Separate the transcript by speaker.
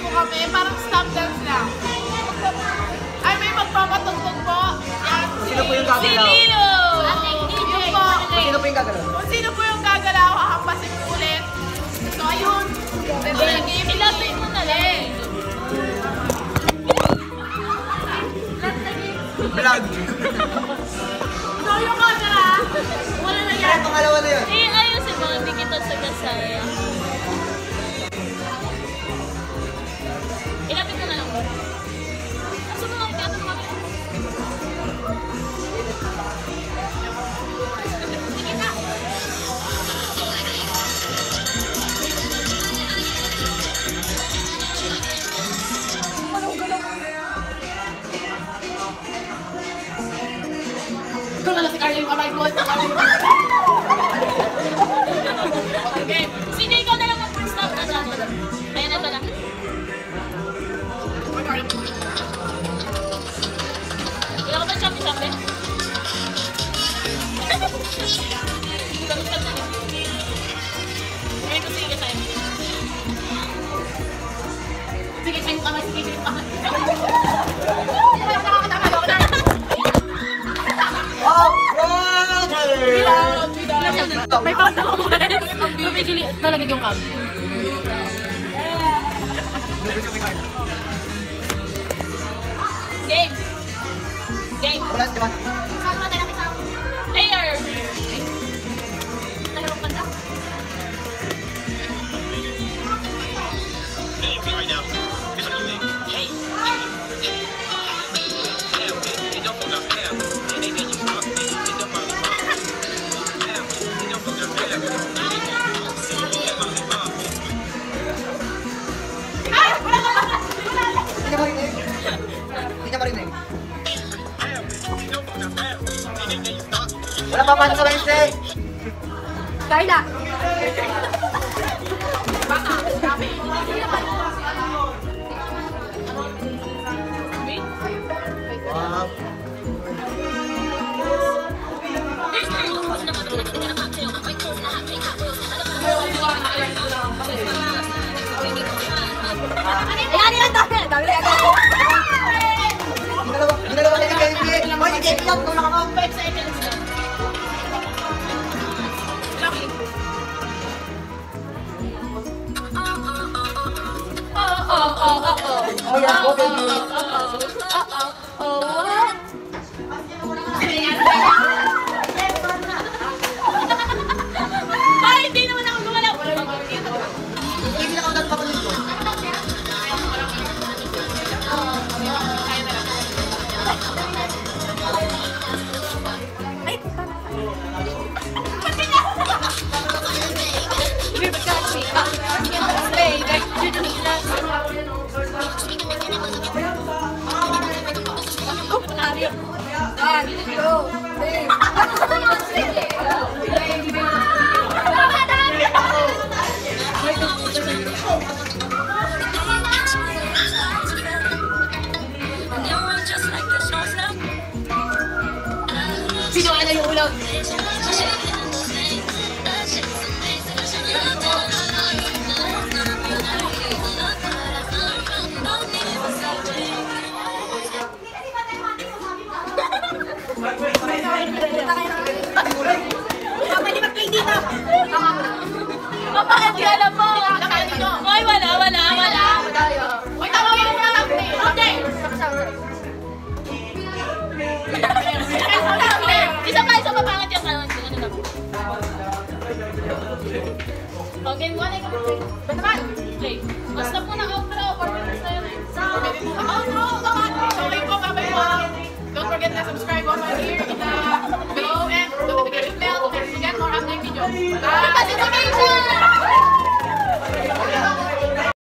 Speaker 1: kami, parang stop dance lang. Ay, may magpapatugtog po.
Speaker 2: Sino po yung gagalaw?
Speaker 1: Si Lilo! Yun po.
Speaker 2: Sino po yung gagalaw?
Speaker 1: Kung sino po yung gagalaw, hahampasin po ulit. So, ayun. Ilapin mo na lang.
Speaker 2: Vlog.
Speaker 1: So, yung camera, wala na yan.
Speaker 2: Ay, pangalawa na yun.
Speaker 3: ayusin mo, hindi kita sa gasaya. Ilapit mo na lang ba? Aso mo lang, tiyatong kami. Sige na.
Speaker 1: Ito na lang si Carla yung kamay ko.
Speaker 3: Okay. Sige, ikaw na lang mag-first stop na dyan. Ayan na ito na. Wala ka ba champi-champi? Gamit-gamit na rin. Ngayon ko sige sa'yo.
Speaker 1: Sige, sa'yo yung kamay. Sige, sa'yo yung kamay. Nakakatama ako na.
Speaker 2: Oh, brother!
Speaker 1: May pausa ko ba? Mabigili talaga yung cam.
Speaker 3: Game! Game!
Speaker 2: Wala, di ba?
Speaker 1: Saan ba tayo nakita?
Speaker 3: Player!
Speaker 1: Dalawang banda.
Speaker 2: Hindi ka marinig. Hindi ka marinig. Wala pa pasok sa Wednesday.
Speaker 1: Carla! Baka, dami.
Speaker 2: Wow.
Speaker 1: Ayan, yan, dami. Dami na agad.
Speaker 2: Ginalawa na ni Kevin. Hoy, si Kevin lang. Tulak ako.
Speaker 3: 5 seconds na.
Speaker 2: Oh, yeah. Okay.
Speaker 3: Ay, hindi naman ako gumalaw.
Speaker 2: Kevin lang ako nagpapalit ko.
Speaker 1: Sino ano yung ulam? Pwede mag-play dito.
Speaker 3: Bakit di alam mo? Ay, wala.
Speaker 1: Uy, tawagin mo na lang. Okay.
Speaker 3: Isa pa pangat yung kanon. Ano na po? Okay, one ay kapag
Speaker 1: Bataman.
Speaker 3: play. Basta po na outro. 4 minutes na yun eh.
Speaker 1: Outro. Okay po, babay po. Don't forget to subscribe over here in the below and notification bell to get more update videos. Bye!
Speaker 3: Notification!